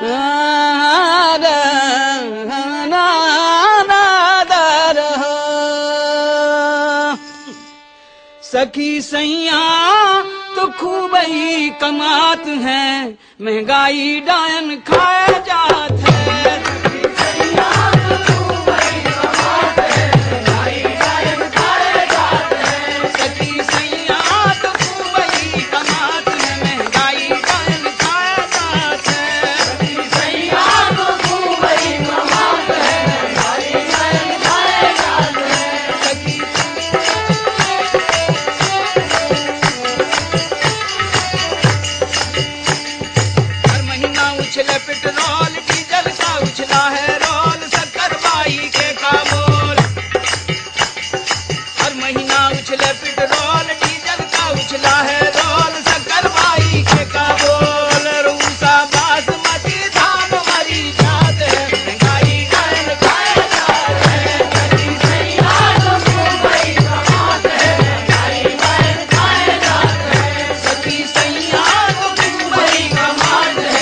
सखी सैया तो खूब ही कमात है, महंगाई डायन खाए जात है। उछले पेट्रोल डीजल का उछला है रोल, शक्कर बाई के का बोल। हर महीना उछले पेट्रोल डीजल का उछला है रोल, शक्कर बाई के का बोल। रूसा बासमती धान मरी जात है, महंगाई डायन खाए जात है। सखी सैया तो खूब ही कमात है, महंगाई डायन खाए जात है। सखी सैया तो खूब ही कमात है,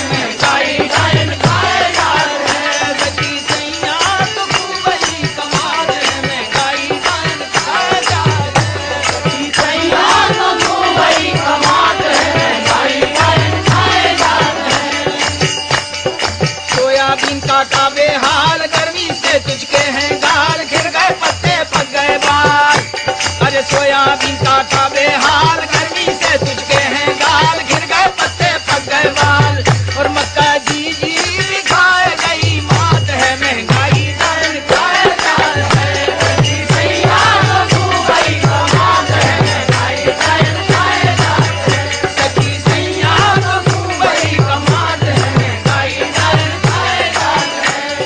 का बेहाल गर्मी से तुझके हैं गाल, घिर गए पत्ते पक गए बाल। अरे सोयाबीन का बेहाल गर्मी से तुझके हैं गाल, घिर गए पत्ते पक गए बाल। और मक्का जी भी खाए गई मात है, महंगाई डायन खाए जात है। सखी सैया तो खूब ही कमात है, महंगाई डायन खाए जात है। सखी सैया तो खूब ही कमात है, महंगाई डायन खाए जात है।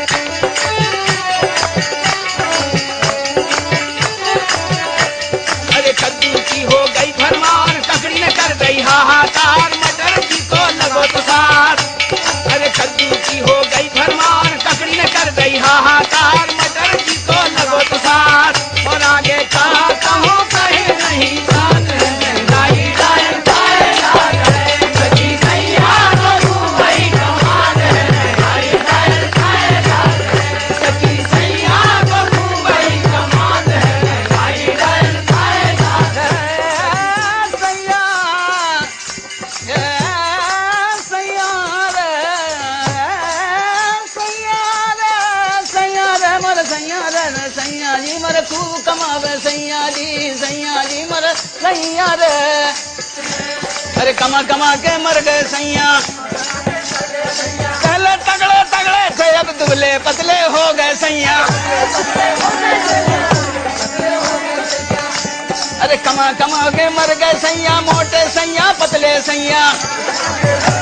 अरे कद्दू की हो गई भरमार, ककड़ी ने कर गई हाहाकार, मटर की तो लगो तो साथ। अरे कद्दू की हो गई भरमार, ककड़ी ने कर गई हाहाकार, मटर की तो लगो तो साथ। और आगे कहा कहो कहे नहीं जात है, महंगाई डायन खाए जात है। सखी सैया तो खूब ही कमात है, महंगाई डायन खाए जात है। सखी सैया तो खूब ही कमात है, महंगाई डायन खाए जात है। सैया सैया रे सैया रे मोर सैया रे सैया जी मोर खूब कमावे सैया जी मोर सैया रे। अरे कमा कमा के मर गए सैया, पहले तगड़े तगड़े थे अब दुबले पतले हो गए सैया। अरे कमा कमा के मर गए सैया, मोटे सैया पतले सैया।